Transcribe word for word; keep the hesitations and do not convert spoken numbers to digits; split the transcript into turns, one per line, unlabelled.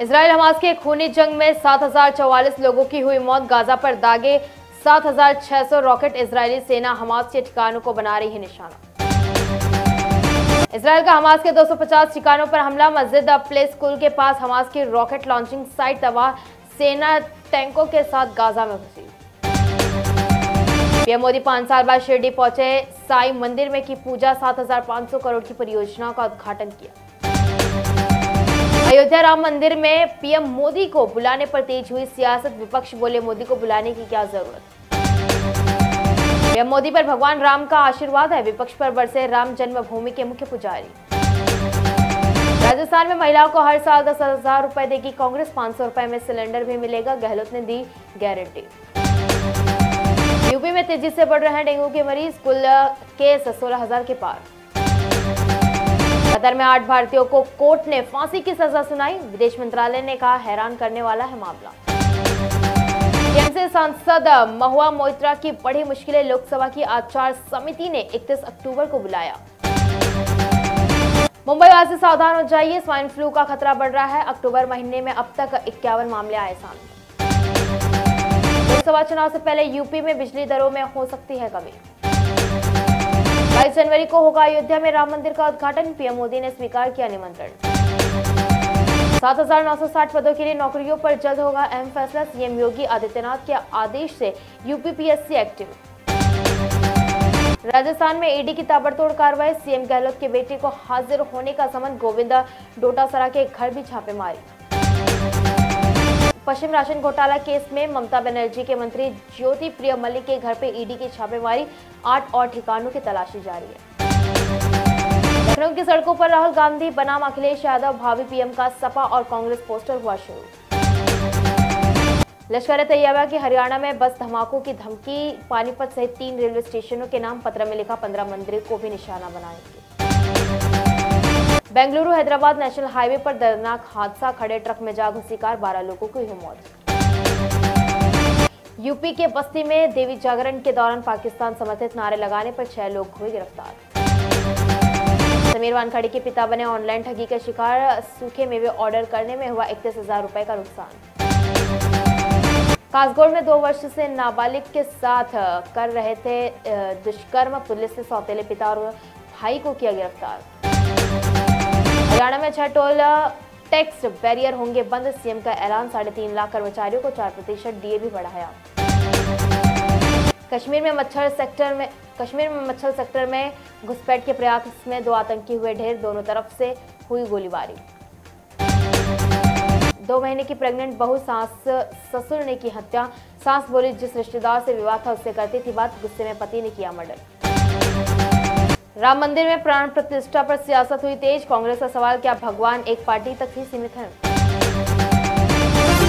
Israel Hamas के खूनी जंग में सात हजार चौवालीस लोगों की हुई मौत। गाजा पर दागे सात हजार छह सौ रॉकेट। इजरायली सेना हमास के ठिकानों को बना रही है निशाना। इजराइल का हमास के दो सौ पचास ठिकानों पर हमला। मस्जिद प्ले स्कूल के पास हमास की रॉकेट लॉन्चिंग साइट तबाह। सेना टैंकों के साथ गाजा में घुसी। पीएम मोदी पांच साल बाद शिरडी पहुंचे। साईं मंदिर में की पूजा। सात हजार पांच सौ करोड़ की परियोजना का उद्घाटन किया। अयोध्या राम मंदिर में पीएम मोदी को बुलाने पर तेज हुई सियासत। विपक्ष बोले मोदी को बुलाने की क्या जरूरत। पीएम मोदी पर भगवान राम का आशीर्वाद है। विपक्ष पर बरसे राम जन्मभूमि के मुख्य पुजारी। राजस्थान में महिलाओं को हर साल दस हजार रुपए देगी कांग्रेस। पांच सौ रुपए में सिलेंडर भी मिलेगा। गहलोत ने दी गारंटी। यूपी में तेजी से बढ़ रहे हैं डेंगू के मरीज। कुल केस सोलह हजार के पार। कतर में आठ भारतीयों को कोर्ट ने फांसी की सजा सुनाई। विदेश मंत्रालय ने कहा हैरान करने वाला है मामला। टीएमसी सांसद महुआ मोइत्रा की बड़ी मुश्किलें। लोकसभा की आचार समिति ने इकतीस अक्टूबर को बुलाया। मुंबई वासी सावधान हो जाइए। स्वाइन फ्लू का खतरा बढ़ रहा है। अक्टूबर महीने में अब तक इक्यावन मामले आए सामने। लोकसभा चुनाव से पहले यूपी में बिजली दरों में हो सकती है कमी। बाईस जनवरी को होगा अयोध्या में राम मंदिर का उद्घाटन। पीएम मोदी ने स्वीकार किया निमंत्रण। सात हजार नौ सौ साठ पदों के लिए नौकरियों पर जल्द होगा अहम फैसला। सीएम योगी आदित्यनाथ के आदेश से यूपी पीएससी एक्टिव। राजस्थान में ईडी की ताबड़तोड़ कार्रवाई। सीएम गहलोत के बेटे को हाजिर होने का समन। गोविंदा डोटासरा के घर भी छापेमारी। पश्चिम राशन घोटाला केस में ममता बनर्जी के मंत्री ज्योति प्रिय मलिक के घर पे ईडी की छापेमारी। आठ और ठिकानों की तलाशी जारी है। लखनऊ की सड़कों पर राहुल गांधी बनाम अखिलेश यादव। भावी पीएम का सपा और कांग्रेस पोस्टर हुआ शुरू। लश्कर तैयबा की हरियाणा में बस धमाकों की धमकी। पानीपत सहित तीन रेलवे स्टेशनों के नाम पत्र में लिखा। पंद्रह मंदिर को भी निशाना बनाएंगे। बेंगलुरु हैदराबाद नेशनल हाईवे पर दर्दनाक हादसा। खड़े ट्रक में जा घुसी कार। बारह लोगों की हुई मौत। यूपी के बस्ती में देवी जागरण के दौरान पाकिस्तान समर्थित नारे लगाने पर छह लोग हुए गिरफ्तार। समीर वानखड़े के पिता बने ऑनलाइन ठगी का शिकार। सूखे मेवे ऑर्डर करने में हुआ इकतीस हजार रुपए का नुकसान। कासगोड़ में दो वर्ष से नाबालिग के साथ कर रहे थे दुष्कर्म। पुलिस ने सौतेले पिता और भाई को किया गिरफ्तार। हरियाणा में छह टोल टैक्स बैरियर होंगे बंद। सीएम का ऐलान। साढ़े तीन लाख कर्मचारियों को चार प्रतिशत डीए भी बढ़ाया। कश्मीर में मच्छर सेक्टर में कश्मीर में मच्छर सेक्टर में घुसपैठ के प्रयास में दो आतंकी हुए ढेर। दोनों तरफ से हुई गोलीबारी। दो महीने की प्रेग्नेंट बहू सास ससुर ने की हत्या। सास बोली जिस रिश्तेदार से विवाह था उससे करती थी बात। गुस्से में पति ने किया मर्डर। राम मंदिर में प्राण प्रतिष्ठा पर सियासत हुई तेज। कांग्रेस का सवाल क्या भगवान एक पार्टी तक ही सीमित है।